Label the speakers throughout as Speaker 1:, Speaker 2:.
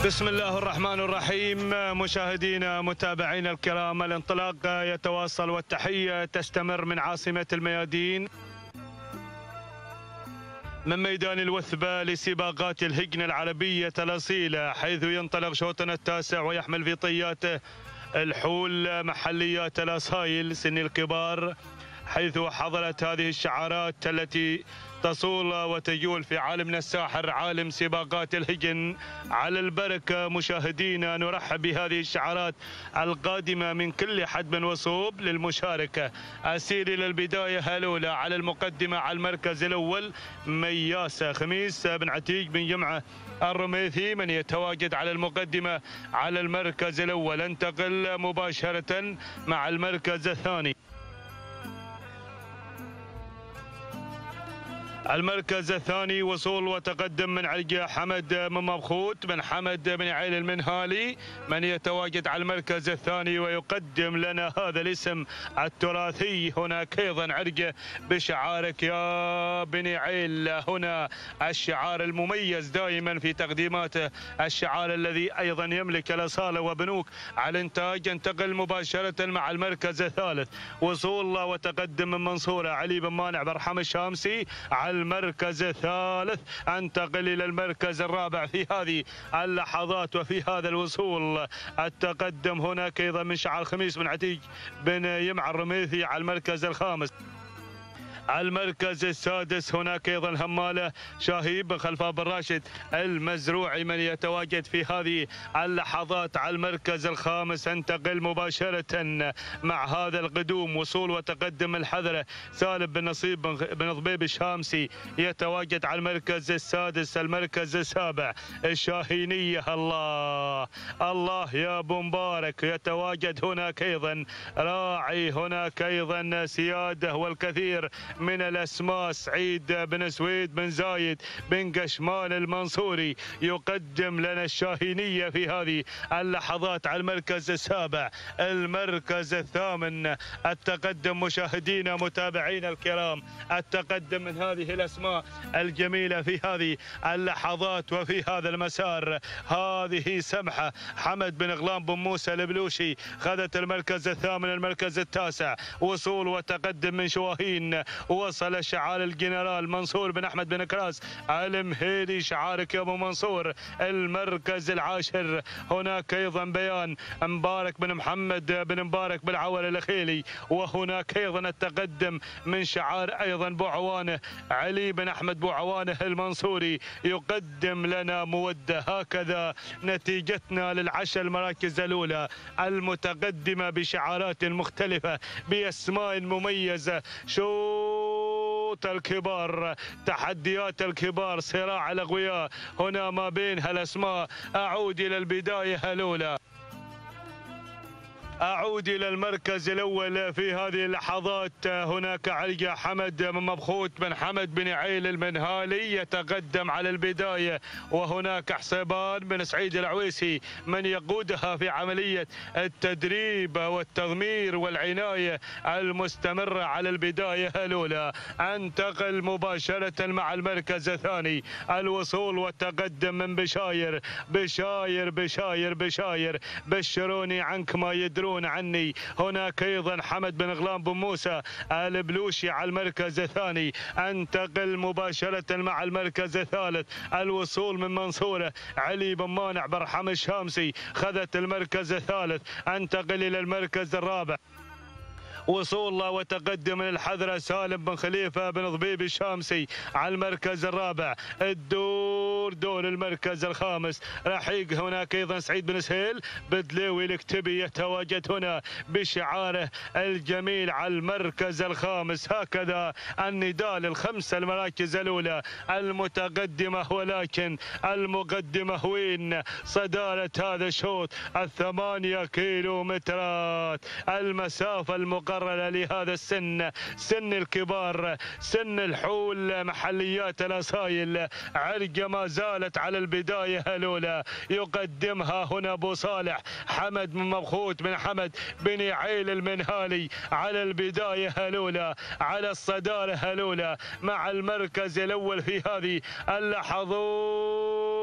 Speaker 1: بسم الله الرحمن الرحيم. مشاهدينا متابعينا الكرام، الانطلاق يتواصل والتحية تستمر من عاصمة الميادين، من ميدان الوثبة لسباقات الهجن العربية الأصيلة، حيث ينطلق شوطنا التاسع ويحمل في طياته الحول محليات الأصايل سن الكبار، حيث حضرت هذه الشعارات التي تصول وتجول في عالمنا الساحر، عالم سباقات الهجن على البركة. مشاهدينا نرحب بهذه الشعارات القادمة من كل حدب وصوب للمشاركة. أسير إلى البداية الأولى على المقدمة على المركز الأول مياسة خميس بن عتيق بن جمعة الرميثي من يتواجد على المقدمة على المركز الأول. انتقل مباشرة مع المركز الثاني. المركز الثاني وصول وتقدم من عرقة حمد بن مبخوت بن حمد بن عيل المنهالي من يتواجد على المركز الثاني ويقدم لنا هذا الاسم التراثي. هناك ايضا عرقة بشعارك يا بني عيل، هنا الشعار المميز دائما في تقديماته، الشعار الذي ايضا يملك الاصاله وبنوك على الانتاج. انتقل مباشره مع المركز الثالث وصول وتقدم من منصوره علي بن مانع برحم الشامسي على المركز الثالث. انتقل الى المركز الرابع في هذه اللحظات وفي هذا الوصول. التقدم هناك ايضا من شعار خميس بن عتيق بن يمع الرميثي على المركز الخامس. المركز السادس هناك ايضا هماله شاهيب بن خلفان بن راشد المزروعي من يتواجد في هذه اللحظات على المركز الخامس. انتقل مباشره مع هذا القدوم وصول وتقدم الحذره سالم بن نصيب بن ضبيب الشامسي يتواجد على المركز السادس. المركز السابع الشاهينيه الله الله يا ابو مبارك يتواجد هناك ايضا راعي، هناك ايضا سياده والكثير من الاسماء. سعيد بن سويد بن زايد بن قشمان المنصوري يقدم لنا الشاهينيه في هذه اللحظات على المركز السابع. المركز الثامن التقدم مشاهدينا متابعينا الكرام، التقدم من هذه الاسماء الجميله في هذه اللحظات وفي هذا المسار. هذه سمحه حمد بن غلام بن موسى البلوشي خذت المركز الثامن. المركز التاسع وصول وتقدم من شواهين، وصل شعار الجنرال منصور بن احمد بن كراس المهيري شعارك يا ابو منصور. المركز العاشر هناك ايضا بيان مبارك بن محمد بن مبارك بالعول الاخيلي، وهناك ايضا التقدم من شعار ايضا بوعوانه علي بن احمد بوعوانه المنصوري يقدم لنا موده. هكذا نتيجتنا للعشر المراكز الاولى المتقدمه بشعارات مختلفه باسماء مميزه. شوط الكبار، تحديات الكبار، صراع الاقوياء هنا ما بين هالاسماء. اعود الى البدايه الاولى، أعود إلى المركز الأول في هذه اللحظات. هناك علقة حمد بن مبخوت بن حمد بن عيل المنهالي يتقدم على البداية، وهناك حسيبان بن سعيد العويسي من يقودها في عملية التدريب والتضمير والعناية المستمرة على البداية الأولى. انتقل مباشرة مع المركز الثاني، الوصول والتقدم من بشاير بشاير بشاير بشاير بشروني عنك ما يدرون عني. هناك ايضا حمد بن غلام بن موسى البلوشي على المركز الثاني. انتقل مباشرة مع المركز الثالث، الوصول من منصورة علي بن مانع برحم الشامسي خذت المركز الثالث. انتقل الى المركز الرابع، وصول وتقدم من الحذرة سالم بن خليفة بن ضبيب الشامسي على المركز الرابع. دور المركز الخامس رحيق هناك ايضا سعيد بن سهيل بدلوي الكتبي يتواجد هنا بشعاره الجميل على المركز الخامس. هكذا النداء للخمسة المراكز الاولى المتقدمة، ولكن المقدمة وين؟ صدارة هذا الشوط 8 كيلومترات، المسافة المقررة لهذا السن، سن الكبار، سن الحول محليات الأصايل. عرقة ما زالت على البداية الأولى، يقدمها هنا أبو صالح حمد بن مبخوت بن حمد بن عيل المنهالي على البداية الأولى، على الصدارة الأولى مع المركز الأول في هذه اللحظات.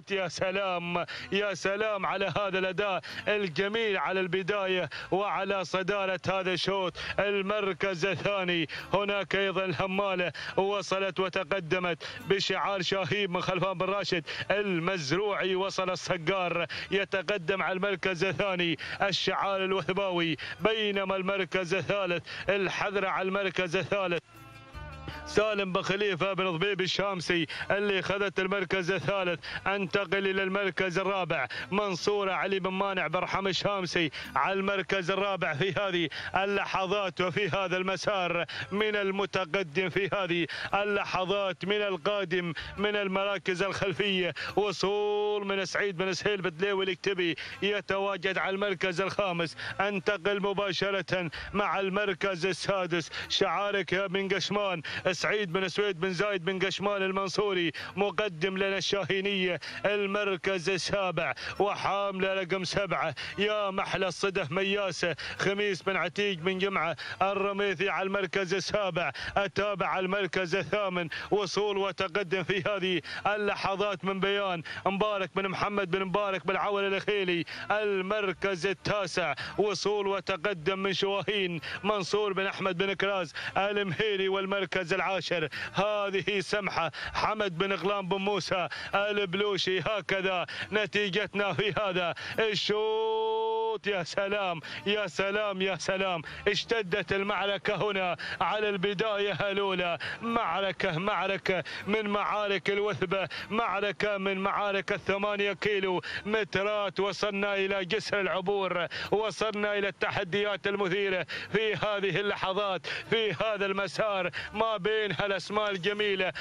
Speaker 1: الشوط. يا سلام يا سلام على هذا الأداء الجميل على البداية وعلى صدارة هذا الشوط. المركز الثاني هناك أيضا الهمالة وصلت وتقدمت بشعار شاهيب من خلفان بن راشد. المزروعي وصل الصقار يتقدم على المركز الثاني الشعار الوثباوي، بينما المركز الثالث الحذرة على المركز الثالث سالم بن خليفة بن ضبيب الشامسي اللي خذت المركز الثالث. انتقل الى المركز الرابع منصورة علي بن مانع برحم الشامسي على المركز الرابع في هذه اللحظات وفي هذا المسار من المتقدم في هذه اللحظات من القادم من المراكز الخلفية. وصول من سعيد بن سهيل بدليوي الكتبي يتواجد على المركز الخامس. انتقل مباشرة مع المركز السادس شعارك يا بن قشمان سعيد بن سويد بن زايد بن قشمان المنصوري مقدم لنا الشاهينية. المركز السابع وحامله رقم 7 يا محلى الصدف مياسة خميس بن عتيق بن جمعة الرميثي على المركز السابع. أتابع المركز الثامن وصول وتقدم في هذه اللحظات من بيان مبارك بن محمد بن مبارك بالعول الأخيلي. المركز التاسع وصول وتقدم من شواهين منصور بن أحمد بن كراز المهيري. والمركز العاشر هذه سمحة حمد بن غلام بن موسى البلوشي. هكذا نتيجتنا في هذا الشوط. يا سلام يا سلام يا سلام. اشتدت المعركة هنا على البداية الأولى. معركة من معارك الوثبة، معركة من معارك 8 كيلو مترات. وصلنا إلى جسر العبور، وصلنا إلى التحديات المثيرة في هذه اللحظات في هذا المسار ما بين هالأسماء الجميلة.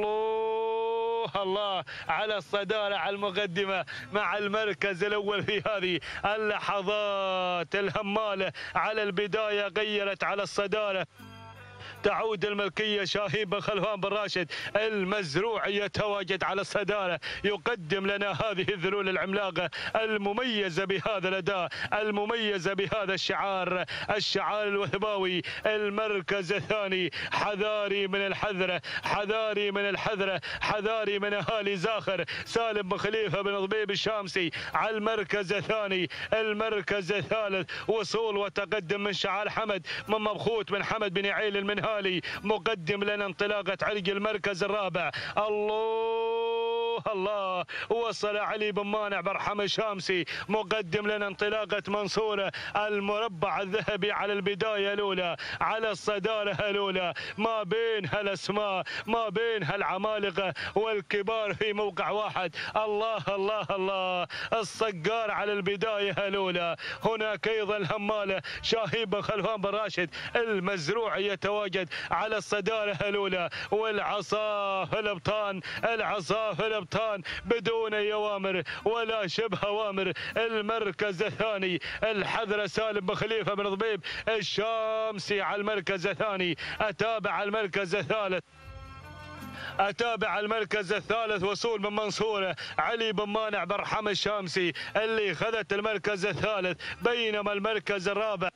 Speaker 1: الله على الصدارة على المقدمة مع المركز الأول في هذه اللحظات. الهمالة على البداية غيرت على الصدارة. تعود الملكية شاهين بن خلفان بن راشد. المزروعي يتواجد على الصدارة يقدم لنا هذه الذلول العملاقة المميزة بهذا الأداء المميزة بهذا الشعار الوثباوي. المركز الثاني حذاري من الحذرة، حذاري من الحذرة، حذاري من أهالي زاخر. سالم بن خليفة بن ضبيب الشامسي على المركز الثاني. المركز الثالث وصول وتقدم من شعار حمد من مبخوت بن حمد بن عيل المنهالي مقدم لنا انطلاقة عرق المركز الرابع. الله وصل علي بن مانع برحم الشامسي مقدم لنا انطلاقة منصورة. المربع الذهبي على البداية الأولى على الصدارة الأولى ما بين هالأسماء ما بين هالعمالقة والكبار في موقع واحد. الله الصقار على البداية الأولى. هناك أيضا الهمالة شاهيب بن خلفان بن راشد. المزروعي يتواجد على الصدارة الأولى. والعصا في الأبطان، العصا في الأبطان بدون أي أوامر ولا شبه أوامر. المركز الثاني الحذرة سالم بن خليفة بن ضبيب الشامسي على المركز الثاني. أتابع المركز الثالث، أتابع المركز الثالث وصول من منصورة علي بن مانع برحم الشامسي اللي خذت المركز الثالث. بينما المركز الرابع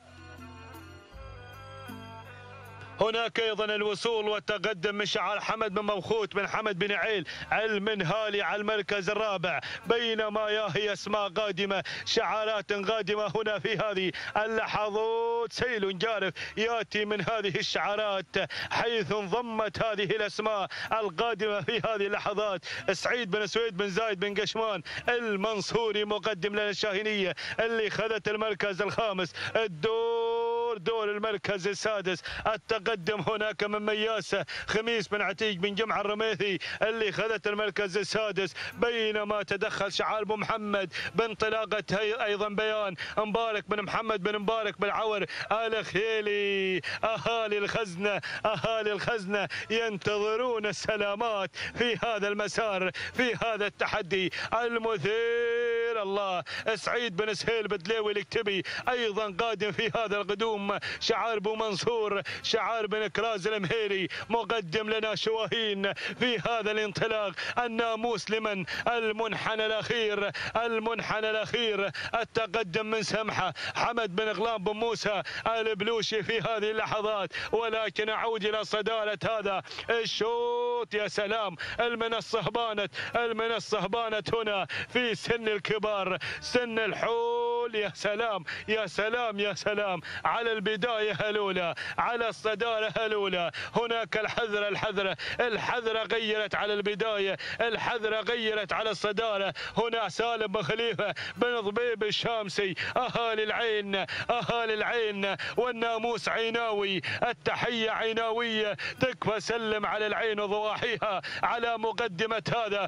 Speaker 1: هناك ايضا الوصول والتقدم من شعار حمد بن مبخوت بن حمد بن عيل المنهالي على المركز الرابع. بينما يا هي اسماء قادمه، شعارات قادمه هنا في هذه اللحظات. سيل جارف ياتي من هذه الشعارات حيث انضمت هذه الاسماء القادمه في هذه اللحظات. سعيد بن سويد بن زايد بن قشمان المنصوري مقدم لنا الشاهينيه اللي خذت المركز الخامس. دور المركز السادس. التقدم هناك من مياسة خميس بن عتيق بن جمعة الرميثي اللي خذت المركز السادس. بينما تدخل شعار ابو محمد بانطلاقة ايضا بيان مبارك بن محمد بن مبارك بالعور الخيلي. اهالي الخزنة، اهالي الخزنة ينتظرون السلامات في هذا المسار في هذا التحدي المثير. الله. سعيد بن سهيل بدليوي الكتبي أيضا قادم في هذا القدوم. شعار بو منصور، شعار بن كراز المهيري مقدم لنا شواهين في هذا الانطلاق. الناموس لمن؟ المنحنى الأخير، المنحنى الأخير. التقدم من سمحة حمد بن غلام بن موسى البلوشي في هذه اللحظات، ولكن أعود إلى صدارة هذا الشوط. يا سلام، المنصة بانت، المنصة بانت هنا في سن الكبار، سن الحول. يا سلام يا سلام يا سلام على البداية الأولى، على الصدارة الأولى. هناك الحذرة، الحذرة، الحذرة غيرت على البداية، الحذرة غيرت على الصدارة. هنا سالم بن خليفة بن ضبيب الشامسي، أهالي العين، أهالي العين والناموس عيناوي. التحية عيناوية، تكفى سلم على العين وضواحيها على مقدمة هذا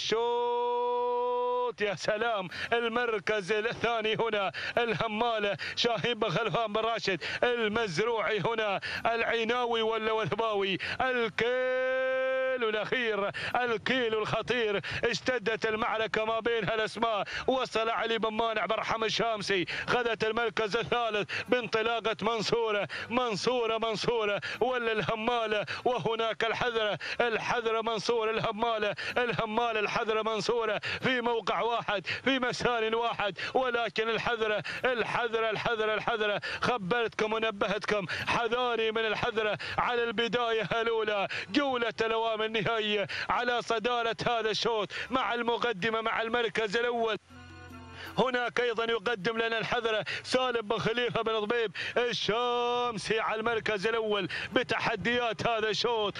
Speaker 1: الشوط. يا سلام، المركز الثاني هنا الهمالة شاهين بن خلفان بن راشد المزروعي، هنا العيناوي ولا وثباوي. الكيلو الأخير، الكيلو الخطير. اشتدت المعركة ما بين هالأسماء. وصل علي بن مانع برحم الشامسي، خذت المركز الثالث بانطلاقة منصورة، منصورة، منصورة ولا الهمالة. وهناك الحذرة، الحذرة منصورة، الهمالة، الهمالة، الحذرة منصورة في موقع واحد، في مسار واحد. ولكن الحذرة، الحذرة، الحذرة، الحذرة. خبرتكم ونبهتكم، حذاري من الحذرة على البداية الأولى. جولة الأوامر النهائية على صدارة هذا الشوط مع المقدمة، مع المركز الأول. هناك ايضا يقدم لنا الحذرة سالم بن خليفة بن ضبيب الشامسي على المركز الاول بتحديات هذا الشوط.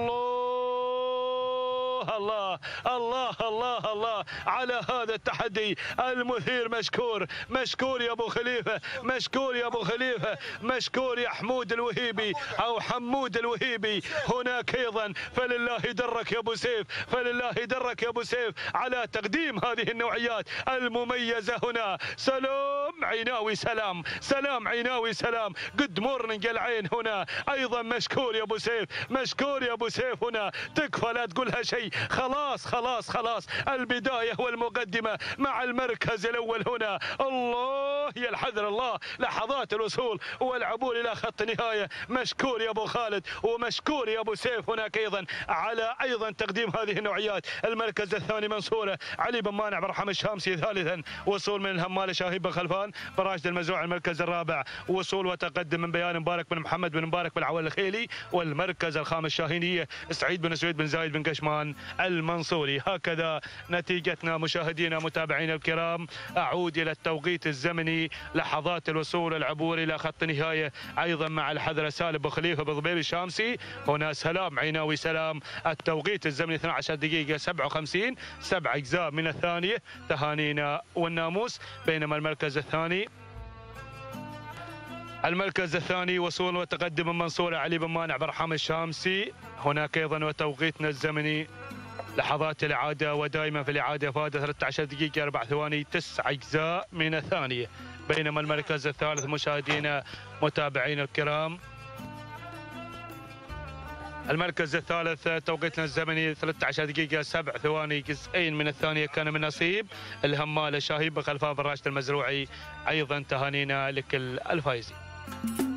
Speaker 1: الله الله الله الله على هذا التحدي المثير. مشكور، مشكور يا ابو خليفه، مشكور يا ابو خليفه، مشكور يا حمود الوهيبي او حمود الوهيبي. هناك ايضا فلله درك يا ابو سيف، فلله درك يا ابو سيف على تقديم هذه النوعيات المميزه هنا. سلام عيناوي، سلام، سلام عيناوي، سلام. جود مورنينج العين هنا ايضا. مشكور يا ابو سيف، مشكور يا ابو سيف. هنا تكفى لا تقولها شيء. خلاص خلاص خلاص، البداية والمقدمة مع المركز الأول هنا. الله يا الحذر، الله لحظات الوصول والعبور إلى خط النهاية. مشكور يا أبو خالد ومشكور يا أبو سيف هناك أيضا على أيضا تقديم هذه النوعيات. المركز الثاني منصورة علي بن مانع برحم الشامسي. ثالثا وصول من الهمالة شاهين بن خلفان بن راشد المزروع. المركز الرابع وصول وتقدم من بيان مبارك بن محمد بن مبارك بن عوال الخيلي. والمركز الخامس شاهينية سعيد بن سويد بن زايد بن قشمان المنصوري. هكذا نتيجتنا مشاهدينا متابعينا الكرام. أعود إلى التوقيت الزمني، لحظات الوصول العبور إلى خط النهاية أيضا مع الحذرة سالم بن خليفة بن ضبيب الشامسي. هنا سلام عيناوي، سلام. التوقيت الزمني 12 دقيقة 57، 7 أجزاء من الثانية. تهانينا والناموس. بينما المركز الثاني، المركز الثاني وصول وتقدم من منصورة علي بن مانع برحم الشامسي. هناك أيضا وتوقيتنا الزمني لحظات الإعادة، ودائما في الإعادة فاز 13 دقيقة 4 ثواني 9 أجزاء من الثانية. بينما المركز الثالث مشاهدينا متابعينا الكرام، المركز الثالث توقيتنا الزمني 13 دقيقة 7 ثواني جزئين من الثانية كان من نصيب الهمالة شاهين بن خلفان بن راشد المزروعي. أيضا تهانينا لكل الفائزين.